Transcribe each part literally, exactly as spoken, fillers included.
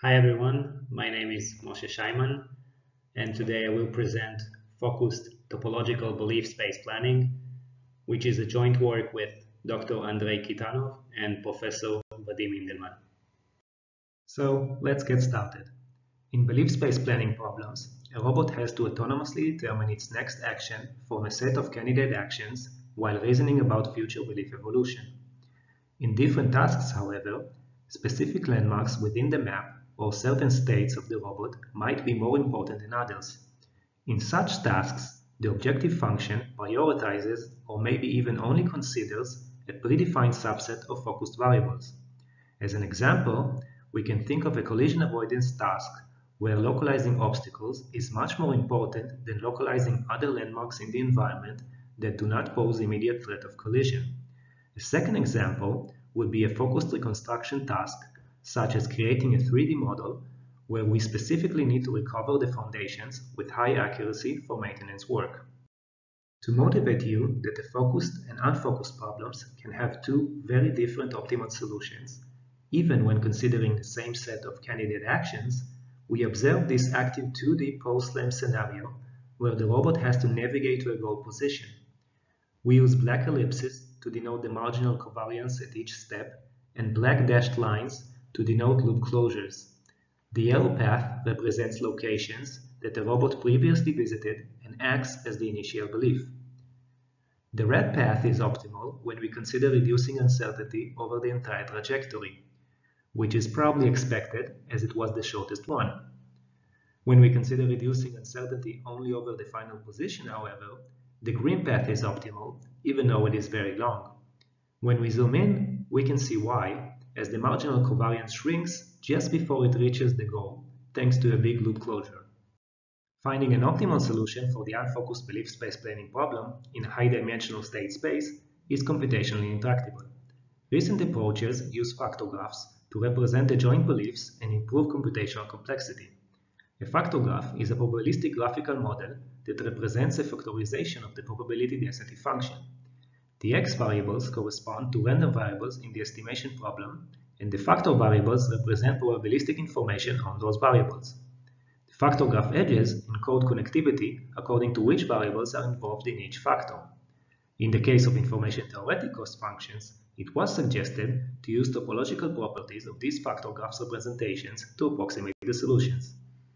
Hi everyone, my name is Moshe Shaiman, and today I will present Focused Topological Belief Space Planning, which is a joint work with Doctor Andrei Kitanov and Professor Vadim Indelman. So let's get started. In belief space planning problems, a robot has to autonomously determine its next action from a set of candidate actions while reasoning about future belief evolution. In different tasks, however, specific landmarks within the map or certain states of the robot might be more important than others. In such tasks, the objective function prioritizes or maybe even only considers a predefined subset of focused variables. As an example, we can think of a collision avoidance task where localizing obstacles is much more important than localizing other landmarks in the environment that do not pose immediate threat of collision. A second example would be a focused reconstruction task, such as creating a three D model where we specifically need to recover the foundations with high accuracy for maintenance work. To motivate you that the focused and unfocused problems can have two very different optimal solutions, even when considering the same set of candidate actions, we observe this active two D post-slam scenario where the robot has to navigate to a goal position. We use black ellipses to denote the marginal covariance at each step and black dashed lines to denote loop closures. The yellow path represents locations that the robot previously visited and acts as the initial belief. The red path is optimal when we consider reducing uncertainty over the entire trajectory, which is probably expected as it was the shortest one. When we consider reducing uncertainty only over the final position, however, the green path is optimal, even though it is very long. When we zoom in, we can see why, as the marginal covariance shrinks just before it reaches the goal, thanks to a big loop closure. Finding an optimal solution for the unfocused belief space planning problem in a high-dimensional state space is computationally intractable. Recent approaches use factor graphs to represent the joint beliefs and improve computational complexity. A factor graph is a probabilistic graphical model that represents a factorization of the probability density function. The x variables correspond to random variables in the estimation problem, and the factor variables represent probabilistic information on those variables. The factor graph edges encode connectivity according to which variables are involved in each factor. In the case of information theoretic cost functions, it was suggested to use topological properties of these factor graphs representations to approximate the solutions.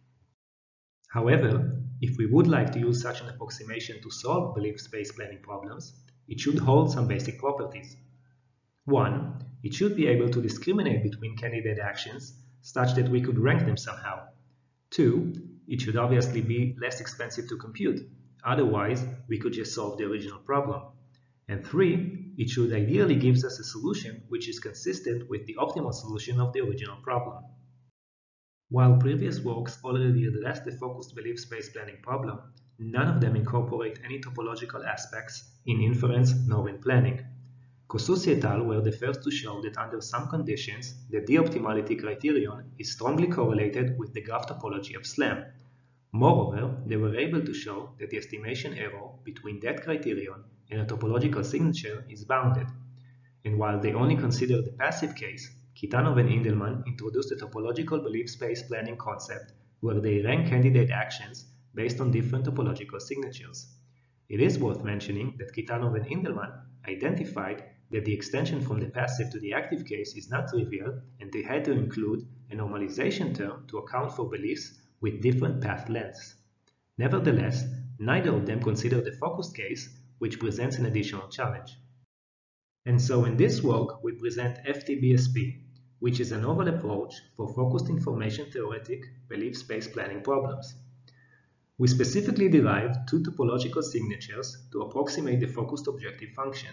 However, if we would like to use such an approximation to solve belief space planning problems, it should hold some basic properties. One, it should be able to discriminate between candidate actions such that we could rank them somehow. Two, it should obviously be less expensive to compute, otherwise we could just solve the original problem. And three, it should ideally give us a solution which is consistent with the optimal solution of the original problem. While previous works already addressed the focused belief space planning problem, none of them incorporate any topological aspects in inference nor in planning. Kosusi et al. Were the first to show that under some conditions, the d-optimality criterion is strongly correlated with the graph topology of SLAM. Moreover, they were able to show that the estimation error between that criterion and a topological signature is bounded. And while they only considered the passive case, Kitanov and Indelman introduced a topological belief space planning concept where they rank candidate actions based on different topological signatures. It is worth mentioning that Kitanov and Indelman identified that the extension from the passive to the active case is not trivial, and they had to include a normalization term to account for beliefs with different path lengths. Nevertheless, neither of them considered the focused case, which presents an additional challenge. And so in this work, we present F T B S P, which is a novel approach for focused information theoretic belief space planning problems. We specifically derived two topological signatures to approximate the focused objective function.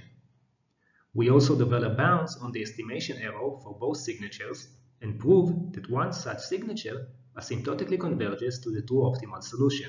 We also develop bounds on the estimation error for both signatures and prove that one such signature asymptotically converges to the true optimal solution.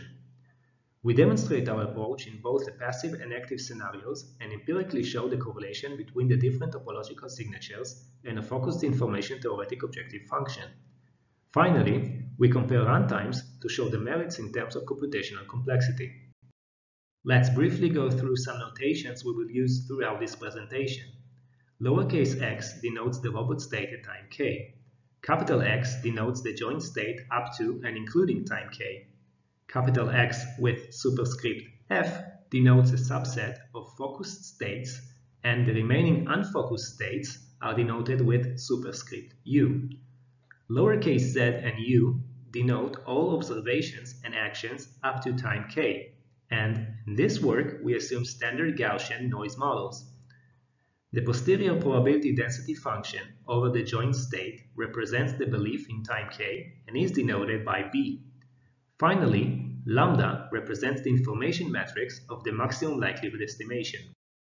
We demonstrate our approach in both the passive and active scenarios and empirically show the correlation between the different topological signatures and a focused information theoretic objective function. Finally, we compare runtimes to show the merits in terms of computational complexity. Let's briefly go through some notations we will use throughout this presentation. Lowercase x denotes the robot state at time k. Capital X denotes the joint state up to and including time k. Capital X with superscript F denotes a subset of focused states, and the remaining unfocused states are denoted with superscript U. Lowercase z and u denote all observations and actions up to time k, and in this work we assume standard Gaussian noise models. The posterior probability density function over the joint state represents the belief in time k and is denoted by B. Finally, lambda represents the information matrix of the maximum likelihood estimation.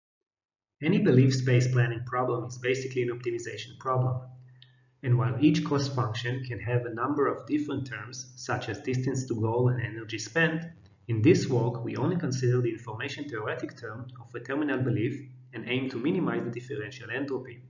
Any belief space planning problem is basically an optimization problem. And while each cost function can have a number of different terms, such as distance to goal and energy spent, in this work we only consider the information theoretic term of a terminal belief and aim to minimize the differential entropy.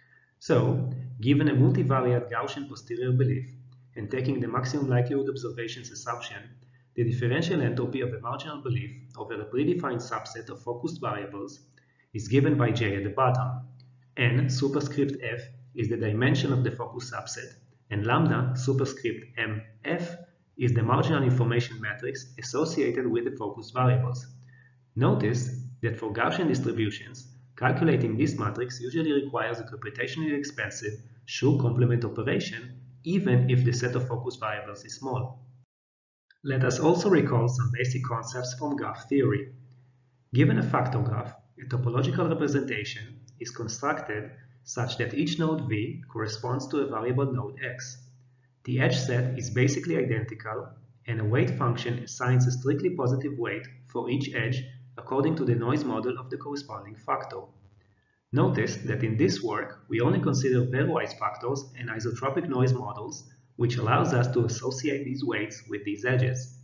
So, given a multivariate Gaussian posterior belief, and taking the maximum likelihood observations assumption, the differential entropy of a marginal belief over a predefined subset of focused variables is given by J at the bottom, and superscript F is the dimension of the focus subset, and lambda superscript M F is the marginal information matrix associated with the focus variables. Notice that for Gaussian distributions, calculating this matrix usually requires a computationally expensive Schur complement operation, even if the set of focus variables is small. Let us also recall some basic concepts from graph theory. Given a factor graph, a topological representation is constructed such that each node V corresponds to a variable node X. The edge set is basically identical, and a weight function assigns a strictly positive weight for each edge according to the noise model of the corresponding factor. Notice that in this work, we only consider pairwise factors and isotropic noise models, which allows us to associate these weights with these edges.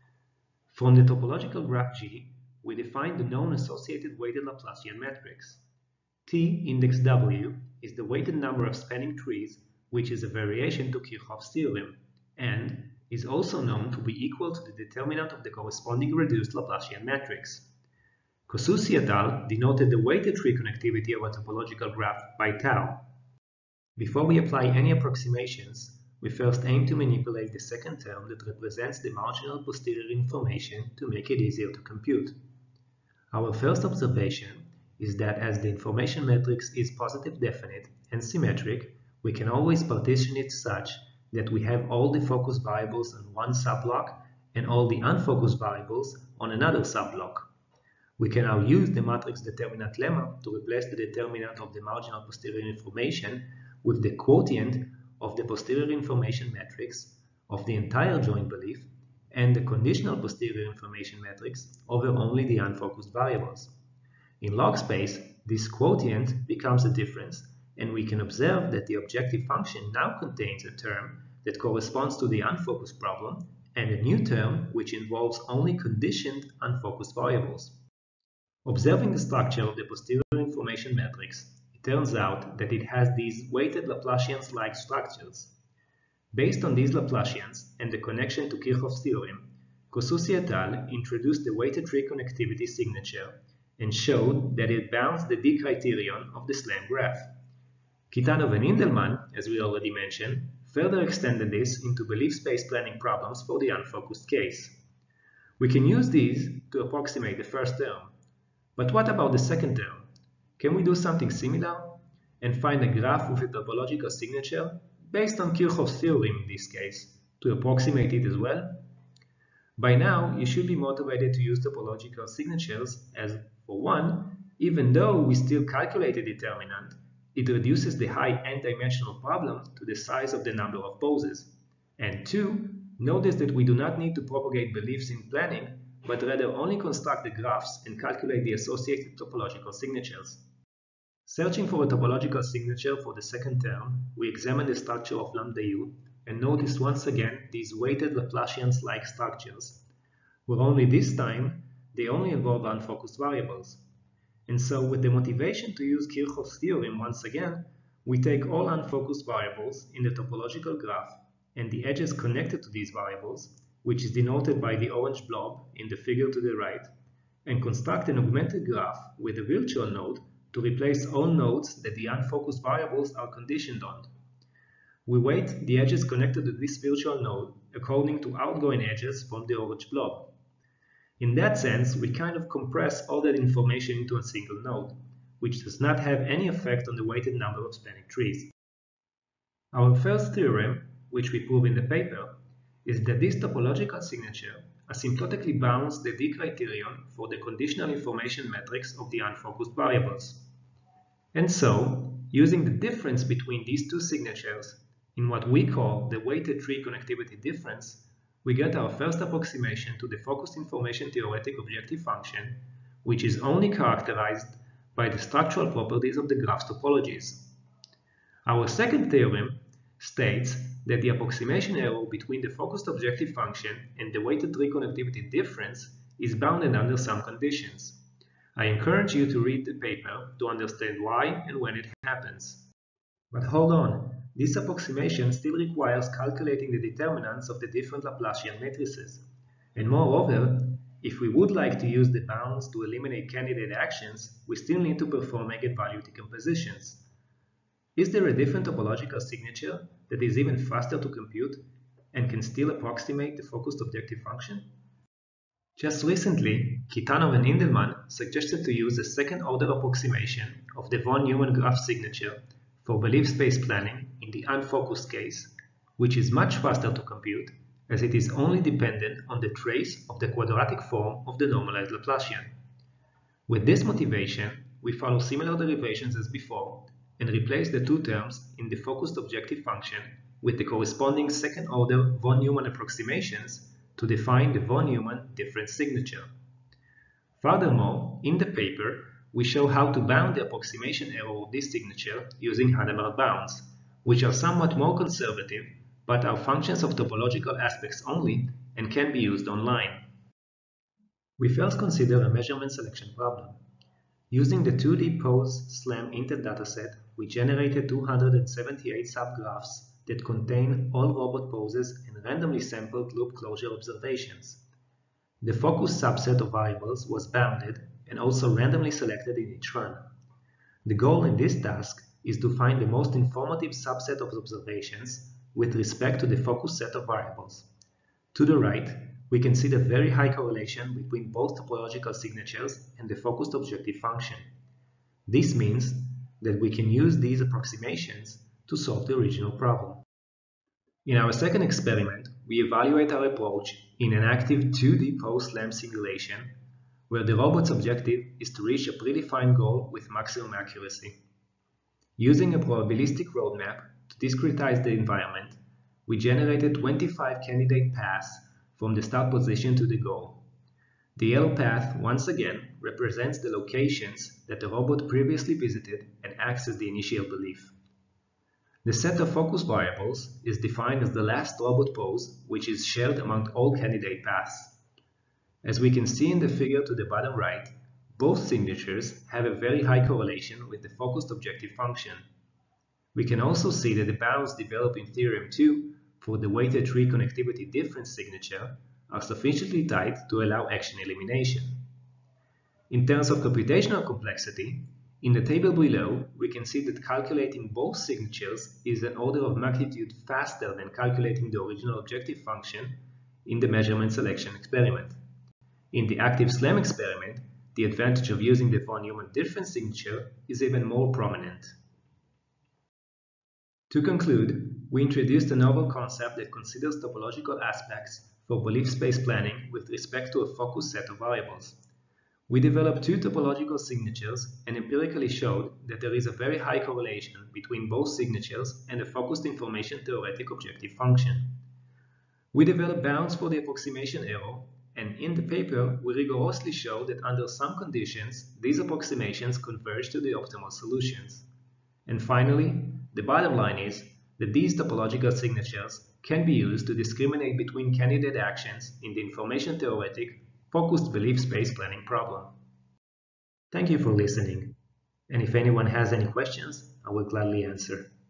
From the topological graph G, we define the known associated weighted Laplacian matrix. T index W is the weighted number of spanning trees, which is a variation to Kirchhoff's theorem, and is also known to be equal to the determinant of the corresponding reduced Laplacian matrix. Kosusi et al. Denoted the weighted tree connectivity of a topological graph by tau. Before we apply any approximations, we first aim to manipulate the second term that represents the marginal posterior information to make it easier to compute. Our first observation is that as the information matrix is positive definite and symmetric, we can always partition it such that we have all the focus variables on one subblock and all the unfocused variables on another subblock. We can now use the matrix determinant lemma to replace the determinant of the marginal posterior information with the quotient of the posterior information matrix of the entire joint belief and the conditional posterior information matrix over only the unfocused variables. In log space, this quotient becomes a difference, and we can observe that the objective function now contains a term that corresponds to the unfocused problem and a new term which involves only conditioned unfocused variables. Observing the structure of the posterior information matrix, it turns out that it has these weighted Laplacians-like structures. Based on these Laplacians and the connection to Kirchhoff's theorem, Kosusi et al. Introduced the weighted tree connectivity signature and showed that it bounds the D criterion of the SLAM graph. Kitanov and Indelman, as we already mentioned, further extended this into belief space planning problems for the unfocused case. We can use these to approximate the first term. But what about the second term? Can we do something similar and find a graph with a topological signature based on Kirchhoff's theorem in this case to approximate it as well? By now, you should be motivated to use topological signatures as, for one, even though we still calculate a determinant, it reduces the high n-dimensional problem to the size of the number of poses. And two, notice that we do not need to propagate beliefs in planning, but rather only construct the graphs and calculate the associated topological signatures. Searching for a topological signature for the second term, we examine the structure of lambda u and notice once again these weighted Laplacians-like structures, where only this time they only involve unfocused variables. And so with the motivation to use Kirchhoff's theorem once again, we take all unfocused variables in the topological graph and the edges connected to these variables, which is denoted by the orange blob in the figure to the right, and construct an augmented graph with a virtual node to replace all nodes that the unfocused variables are conditioned on. We weight the edges connected to this virtual node according to outgoing edges from the orange blob. In that sense, we kind of compress all that information into a single node, which does not have any effect on the weighted number of spanning trees. Our first theorem, which we prove in the paper, is that this topological signature asymptotically bounds the D criterion for the conditional information matrix of the unfocused variables. And so, using the difference between these two signatures in what we call the weighted tree connectivity difference, we get our first approximation to the focused information theoretic objective function, which is only characterized by the structural properties of the graph's topologies. Our second theorem states that the approximation error between the focused objective function and the weighted tree connectivity difference is bounded under some conditions. I encourage you to read the paper to understand why and when it happens. But hold on, this approximation still requires calculating the determinants of the different Laplacian matrices. And moreover, if we would like to use the bounds to eliminate candidate actions, we still need to perform eigenvalue decompositions. Is there a different topological signature that is even faster to compute and can still approximate the focused objective function? Just recently, Khitanov and Indelman suggested to use a second-order approximation of the von Neumann graph signature for belief space planning in the unfocused case, which is much faster to compute as it is only dependent on the trace of the quadratic form of the normalized Laplacian. With this motivation, we follow similar derivations as before and replace the two terms in the focused objective function with the corresponding second-order von Neumann approximations to define the von Neumann difference signature. Furthermore, in the paper, we show how to bound the approximation error of this signature using Hadamard bounds, which are somewhat more conservative but are functions of topological aspects only and can be used online. We first consider a measurement selection problem. Using the two D pose SLAM Intel dataset, we generated two hundred seventy-eight subgraphs that contain all robot poses and randomly sampled loop closure observations. The focused subset of variables was bounded and also randomly selected in each run. The goal in this task is to find the most informative subset of observations with respect to the focused set of variables. To the right, we can see the very high correlation between both topological signatures and the focused objective function. This means that we can use these approximations to solve the original problem. In our second experiment, we evaluate our approach in an active two D post-SLAM simulation where the robot's objective is to reach a predefined goal with maximum accuracy. Using a probabilistic roadmap to discretize the environment, we generated twenty-five candidate paths from the start position to the goal. The yellow path, once again, represents the locations that the robot previously visited and acts as the initial belief. The set of focus variables is defined as the last robot pose, which is shared among all candidate paths. As we can see in the figure to the bottom right, both signatures have a very high correlation with the focused objective function. We can also see that the bounds developed in Theorem two for the weighted tree connectivity difference signature are sufficiently tight to allow action elimination. In terms of computational complexity, in the table below, we can see that calculating both signatures is an order of magnitude faster than calculating the original objective function in the measurement selection experiment. In the active SLAM experiment, the advantage of using the von Neumann difference signature is even more prominent. To conclude, we introduced a novel concept that considers topological aspects for belief space planning with respect to a focused set of variables. We developed two topological signatures and empirically showed that there is a very high correlation between both signatures and a focused information theoretic objective function. We developed bounds for the approximation error, and in the paper we rigorously show that under some conditions these approximations converge to the optimal solutions. And finally, the bottom line is that these topological signatures can be used to discriminate between candidate actions in the information theoretic focused belief space planning problem. Thank you for listening, and if anyone has any questions, I will gladly answer.